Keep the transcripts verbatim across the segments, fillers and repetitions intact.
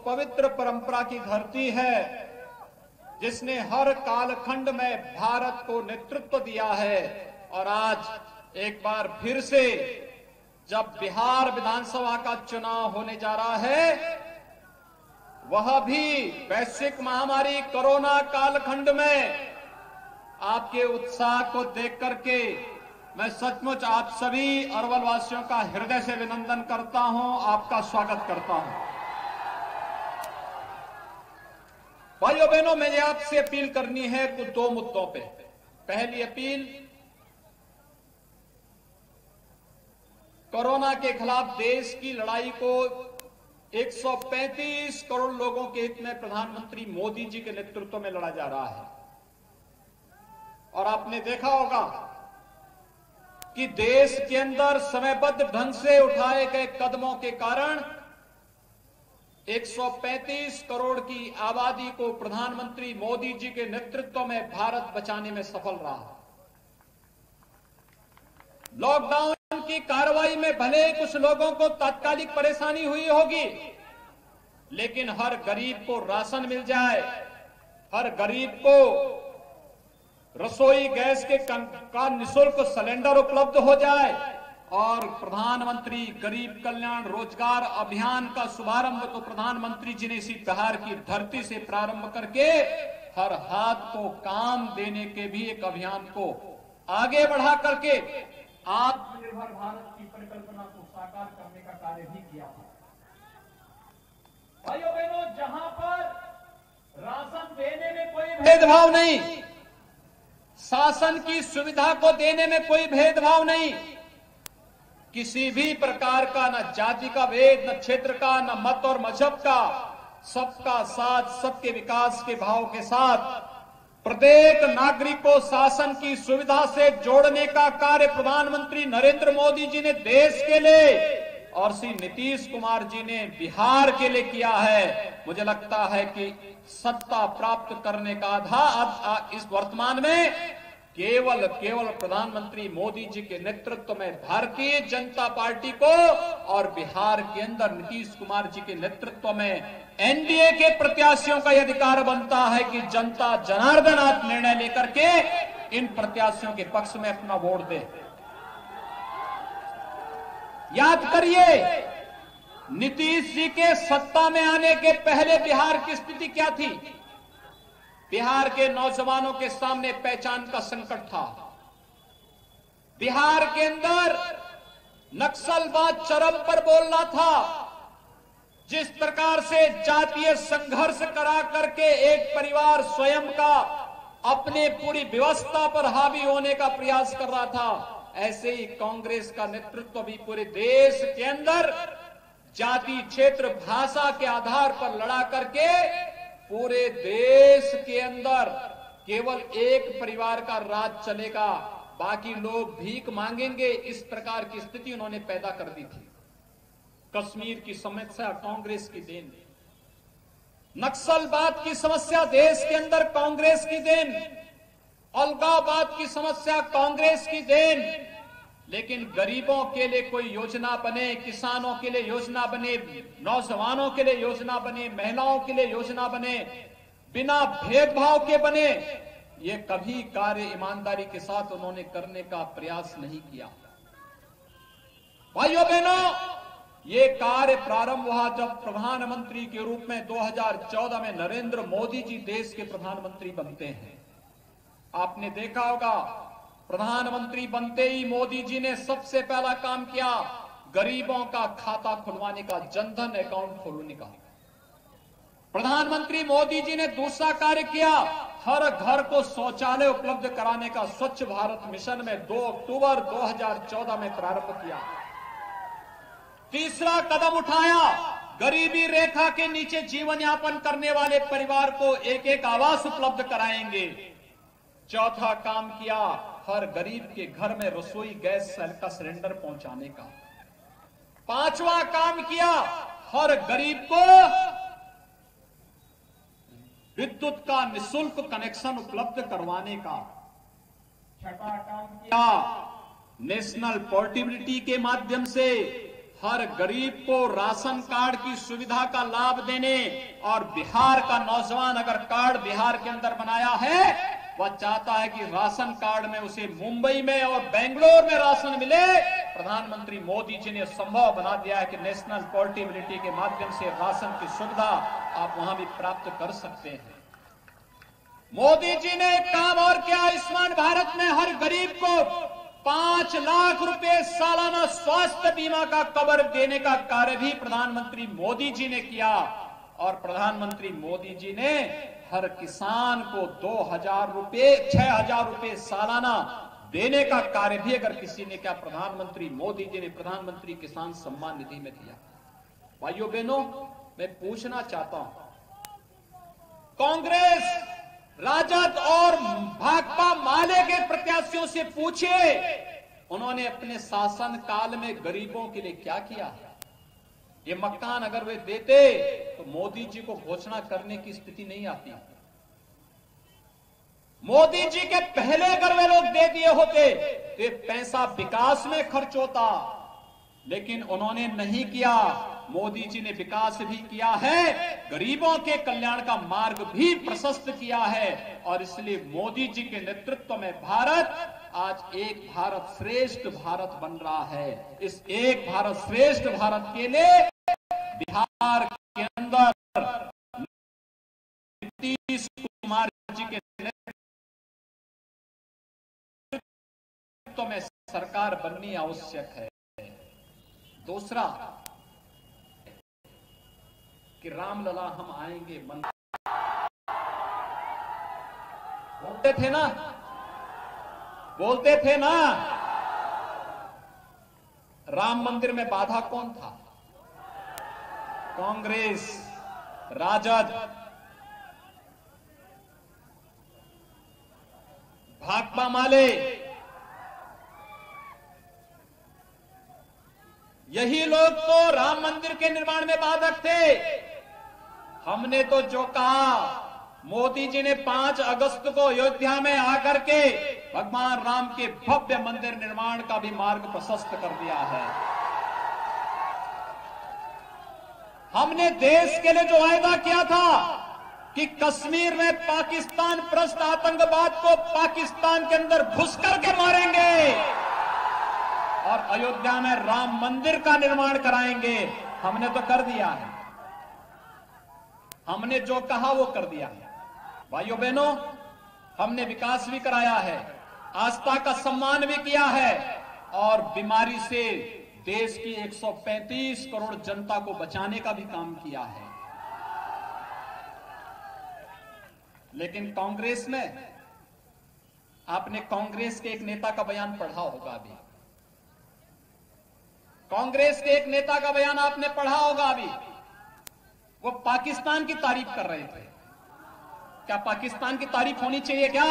पवित्र परंपरा की धरती है जिसने हर कालखंड में भारत को नेतृत्व दिया है। और आज एक बार फिर से जब बिहार विधानसभा का चुनाव होने जा रहा है, वह भी वैश्विक महामारी कोरोना कालखंड में आपके उत्साह को देख करके मैं सचमुच आप सभी अरवल वासियों का हृदय से अभिनंदन करता हूं, आपका स्वागत करता हूं। भाइयों बहनों, मुझे आपसे अपील करनी है कुछ दो मुद्दों पे। पहली अपील, कोरोना के खिलाफ देश की लड़ाई को एक सौ पैंतीस करोड़ लोगों के हित में प्रधानमंत्री मोदी जी के नेतृत्व में लड़ा जा रहा है। और आपने देखा होगा कि देश के अंदर समयबद्ध ढंग से उठाए गए कदमों के कारण एक सौ पैंतीस करोड़ की आबादी को प्रधानमंत्री मोदी जी के नेतृत्व में भारत बचाने में सफल रहा। लॉकडाउन की कार्रवाई में भले कुछ लोगों को तात्कालिक परेशानी हुई होगी, लेकिन हर गरीब को राशन मिल जाए, हर गरीब को रसोई गैस के का निःशुल्क सिलेंडर उपलब्ध हो जाए और प्रधानमंत्री गरीब कल्याण रोजगार अभियान का शुभारंभ तो प्रधानमंत्री जी ने इसी बिहार की धरती से प्रारंभ करके हर हाथ को काम देने के भी एक अभियान को आगे बढ़ा करके आत्मनिर्भर भारत की परिकल्पना को साकार करने का कार्य भी किया था। भाइयों बहनों, जहां पर राशन देने में कोई भेदभाव नहीं, शासन की सुविधा को देने में कोई भेदभाव नहीं, किसी भी प्रकार का न जाति का भेद, न क्षेत्र का, न मत और मजहब का, सबका साथ सबके विकास के भाव के साथ प्रत्येक नागरिक को शासन की सुविधा से जोड़ने का कार्य प्रधानमंत्री नरेंद्र मोदी जी ने देश के लिए और श्री नीतीश कुमार जी ने बिहार के लिए किया है। मुझे लगता है कि सत्ता प्राप्त करने का आधार इस वर्तमान में केवल केवल प्रधानमंत्री मोदी जी के नेतृत्व में भारतीय जनता पार्टी को और बिहार के अंदर नीतीश कुमार जी के नेतृत्व में एनडीए के प्रत्याशियों का यह अधिकार बनता है कि जनता जनार्दन आप निर्णय लेकर के इन प्रत्याशियों के पक्ष में अपना वोट दे। याद करिए, नीतीश जी के सत्ता में आने के पहले बिहार की स्थिति क्या थी? बिहार के नौजवानों के सामने पहचान का संकट था। बिहार के अंदर नक्सलवाद चरम पर बोल रहा था। जिस प्रकार से जातीय संघर्ष करा करके एक परिवार स्वयं का अपने पूरी व्यवस्था पर हावी होने का प्रयास कर रहा था, ऐसे ही कांग्रेस का नेतृत्व भी पूरे देश के अंदर जाति, क्षेत्र, भाषा के आधार पर लड़ा करके पूरे देश के अंदर केवल एक परिवार का राज चलेगा, बाकी लोग भीख मांगेंगे, इस प्रकार की स्थिति उन्होंने पैदा कर दी थी। कश्मीर की समस्या कांग्रेस की देन, नक्सलवाद की समस्या देश के अंदर कांग्रेस की देन, अलगाववाद की समस्या कांग्रेस की देन। लेकिन गरीबों के लिए कोई योजना बने, किसानों के लिए योजना बने, नौजवानों के लिए योजना बने, महिलाओं के लिए योजना बने, बिना भेदभाव के बने, ये कभी कार्य ईमानदारी के साथ उन्होंने करने का प्रयास नहीं किया। भाइयों बहनों, ये कार्य प्रारंभ हुआ जब प्रधानमंत्री के रूप में दो हज़ार चौदह में नरेंद्र मोदी जी देश के प्रधानमंत्री बनते हैं। आपने देखा होगा, प्रधानमंत्री बनते ही मोदी जी ने सबसे पहला काम किया गरीबों का खाता खुलवाने का, जनधन अकाउंट खोलने का। प्रधानमंत्री मोदी जी ने दूसरा कार्य किया, हर घर को शौचालय उपलब्ध कराने का स्वच्छ भारत मिशन में दो अक्टूबर दो हज़ार चौदह में प्रारंभ किया। तीसरा कदम उठाया, गरीबी रेखा के नीचे जीवन यापन करने वाले परिवार को एक एक आवास उपलब्ध कराएंगे। चौथा काम किया, हर गरीब के घर में रसोई गैस का सिलेंडर पहुंचाने का। पांचवा काम किया, हर गरीब को विद्युत का निःशुल्क कनेक्शन उपलब्ध करवाने का। छठा काम किया, नेशनल पोर्टेबिलिटी के माध्यम से हर गरीब को राशन कार्ड की सुविधा का लाभ देने, और बिहार का नौजवान अगर कार्ड बिहार के अंदर बनाया है, वह चाहता है कि राशन कार्ड में उसे मुंबई में और बेंगलोर में राशन मिले। प्रधानमंत्री मोदी जी ने संभव बना दिया है कि नेशनल पोर्टेबिलिटी के माध्यम से राशन की सुविधा आप वहां भी प्राप्त कर सकते हैं। मोदी जी ने एक काम और किया, आयुष्मान भारत में हर गरीब को पांच लाख रुपए सालाना स्वास्थ्य बीमा का कवर देने का कार्य भी प्रधानमंत्री मोदी जी ने किया। और प्रधानमंत्री मोदी जी ने हर किसान को दो हजार रुपए छह हजार रुपए सालाना देने का कार्य भी अगर किसी ने क्या, प्रधानमंत्री मोदी जी ने प्रधानमंत्री किसान सम्मान निधि में दिया। भाइयों बहनों, मैं पूछना चाहता हूं, कांग्रेस, राजद और भाकपा माले के प्रत्याशियों से पूछिए, उन्होंने अपने शासन काल में गरीबों के लिए क्या किया है। ये मकान अगर वे देते तो मोदी जी को घोषणा करने की स्थिति नहीं आती। मोदी जी के पहले अगर वे लोग दे दिए होते तो ये पैसा विकास में खर्च होता, लेकिन उन्होंने नहीं किया। मोदी जी ने विकास भी किया है, गरीबों के कल्याण का मार्ग भी प्रशस्त किया है, और इसलिए मोदी जी के नेतृत्व में भारत आज एक भारत श्रेष्ठ भारत बन रहा है। इस एक भारत श्रेष्ठ भारत के लिए बिहार के अंदर नीतीश कुमार जी के नेतृत्व में सरकार बननी आवश्यक है। दूसरा कि रामलला हम आएंगे मन बोलते थे ना, बोलते थे ना। राम मंदिर में बाधा कौन था? कांग्रेस, राजद, भाकपा माले, यही लोग तो राम मंदिर के निर्माण में बाधक थे। हमने तो जो कहा, मोदी जी ने पांच अगस्त को अयोध्या में आकर के भगवान राम के भव्य मंदिर निर्माण का भी मार्ग प्रशस्त कर दिया है। हमने देश के लिए जो वायदा किया था कि कश्मीर में पाकिस्तान प्रस्त आतंकवाद को पाकिस्तान के अंदर घुस करके मारेंगे और अयोध्या में राम मंदिर का निर्माण कराएंगे, हमने तो कर दिया है। हमने जो कहा वो कर दिया है। भाइयों बहनों, हमने विकास भी कराया है, आस्था का सम्मान भी किया है, और बीमारी से देश की एक सौ पैंतीस करोड़ जनता को बचाने का भी काम किया है। लेकिन कांग्रेस में, आपने कांग्रेस के एक नेता का बयान पढ़ा होगा अभी, कांग्रेस के एक नेता का बयान आपने पढ़ा होगा अभी, वो पाकिस्तान की तारीफ कर रहे थे। क्या पाकिस्तान की तारीफ होनी चाहिए क्या?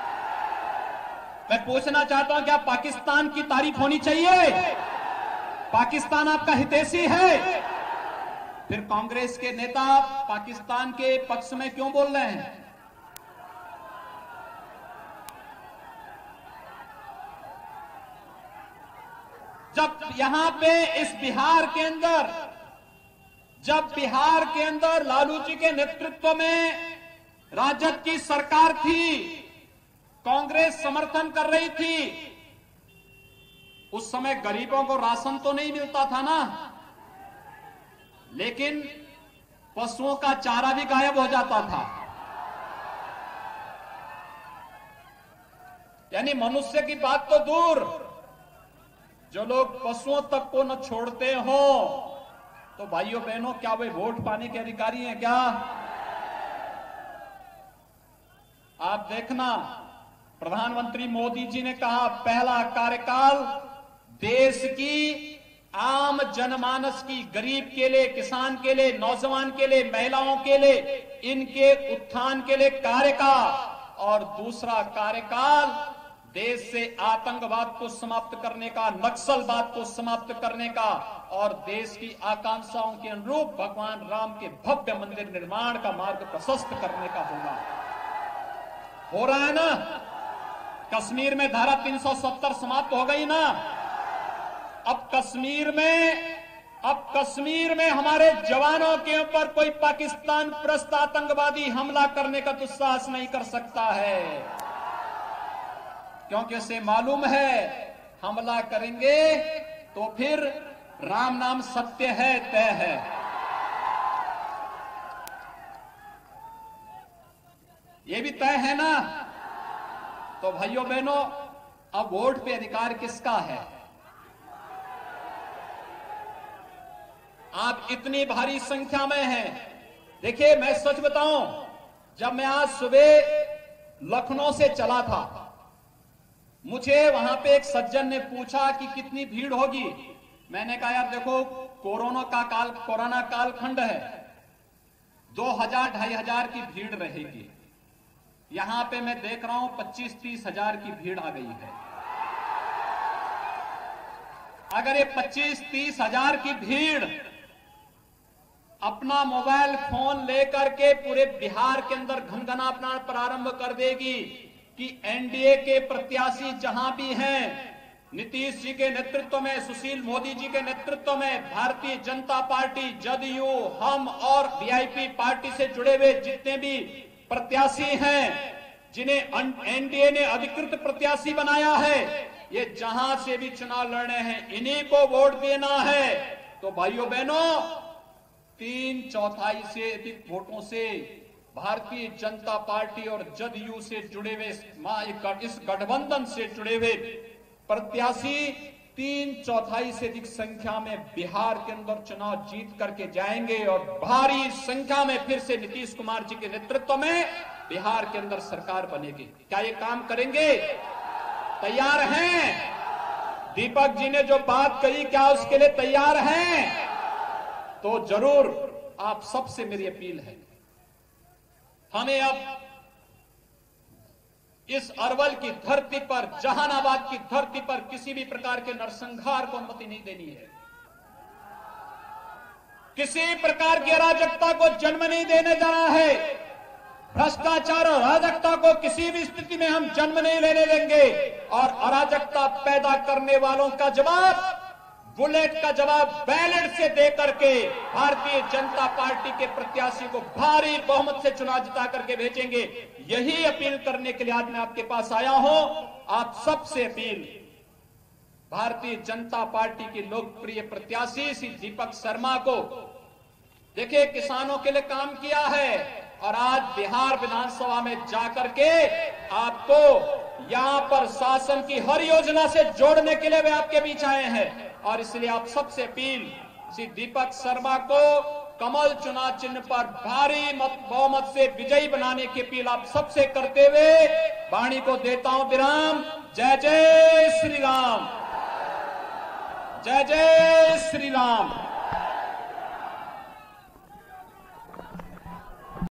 मैं पूछना चाहता हूं, क्या पाकिस्तान की तारीफ होनी चाहिए? पाकिस्तान आपका हितैषी है? फिर कांग्रेस के नेता पाकिस्तान के पक्ष में क्यों बोल रहे हैं? जब यहां पे इस बिहार के अंदर, जब बिहार के अंदर लालू जी के नेतृत्व में राजद की सरकार थी, कांग्रेस समर्थन कर रही थी, उस समय गरीबों को राशन तो नहीं मिलता था ना, लेकिन पशुओं का चारा भी गायब हो जाता था। यानी मनुष्य की बात तो दूर, जो लोग पशुओं तक को न छोड़ते हो, तो भाइयों बहनों, क्या वे वोट पाने के अधिकारी हैं क्या? आप देखना, प्रधानमंत्री मोदी जी ने कहा पहला कार्यकाल देश की आम जनमानस की, गरीब के लिए, किसान के लिए, नौजवान के लिए, महिलाओं के लिए, इनके उत्थान के लिए कार्य का, और दूसरा कार्यकाल देश से आतंकवाद को समाप्त करने का, नक्सलवाद को समाप्त करने का, और देश की आकांक्षाओं के अनुरूप भगवान राम के भव्य मंदिर निर्माण का मार्ग प्रशस्त करने का होगा। हो रहा है ना? कश्मीर में धारा तीन सौ सत्तर समाप्त हो गई ना? अब कश्मीर में अब कश्मीर में हमारे जवानों के ऊपर कोई पाकिस्तान प्रस्त आतंकवादी हमला करने का दुस्साहस नहीं कर सकता है, क्योंकि उसे मालूम है हमला करेंगे तो फिर राम नाम सत्य है, तय है। ये भी तय है ना। तो भाइयों बहनों, अब वोट पे अधिकार किसका है? आप इतनी भारी संख्या में हैं। देखिए, मैं सच बताऊं, जब मैं आज सुबह लखनऊ से चला था, मुझे वहां पे एक सज्जन ने पूछा कि कितनी भीड़ होगी। मैंने कहा यार देखो, कोरोना का काल कोरोना कालखंड है, दो हजार ढाई हजार की भीड़ रहेगी। यहां पे मैं देख रहा हूं पच्चीस तीस हजार की भीड़ आ गई है। अगर ये पच्चीस तीस हजार की भीड़ अपना मोबाइल फोन लेकर के पूरे बिहार के अंदर घनघनाना प्रारंभ कर देगी कि एनडीए के प्रत्याशी जहां भी हैं, नीतीश जी के नेतृत्व में, सुशील मोदी जी के नेतृत्व में, भारतीय जनता पार्टी, जदयू, हम और वीआईपी पार्टी से जुड़े हुए जितने भी प्रत्याशी हैं, जिन्हें एनडीए ने अधिकृत प्रत्याशी बनाया है, ये जहां से भी चुनाव लड़ने हैं, इन्हीं को वोट देना है। तो भाइयों बहनों, तीन चौथाई से अधिक वोटों से भारतीय जनता पार्टी और जदयू से जुड़े हुए इस गठबंधन से जुड़े हुए प्रत्याशी तीन चौथाई से अधिक संख्या में बिहार के अंदर चुनाव जीत करके जाएंगे और भारी संख्या में फिर से नीतीश कुमार जी के नेतृत्व में बिहार के अंदर सरकार बनेगी। क्या ये काम करेंगे? तैयार हैं? दीपक जी ने जो बात कही, क्या उसके लिए तैयार हैं? तो जरूर आप सबसे मेरी अपील है, हमें अब इस अरवल की धरती पर, जहानाबाद की धरती पर किसी भी प्रकार के नरसंहार को अनुमति नहीं देनी है। किसी प्रकार की अराजकता को जन्म नहीं देने देना है। भ्रष्टाचार और अराजकता को किसी भी स्थिति में हम जन्म नहीं लेने देंगे। और अराजकता पैदा करने वालों का जवाब, बुलेट का जवाब बैलेट से दे करके भारतीय जनता पार्टी के प्रत्याशी को भारी बहुमत से चुनाव जिता करके भेजेंगे। यही अपील करने के लिए आज मैं आपके पास आया हूं। आप सबसे अपील, भारतीय जनता पार्टी के लोकप्रिय प्रत्याशी श्री दीपक शर्मा को, देखिए किसानों के लिए काम किया है और आज बिहार विधानसभा में जाकर के आपको यहां पर शासन की हर योजना से जोड़ने के लिए वे आपके बीच आए हैं। और इसलिए आप सबसे अपील, श्री दीपक शर्मा को कमल चुनाव चिन्ह पर भारी मत बहुमत से विजयी बनाने की अपील आप सबसे करते हुए वाणी को देता हूं विराम। जय जय श्री राम, जय जय श्री राम।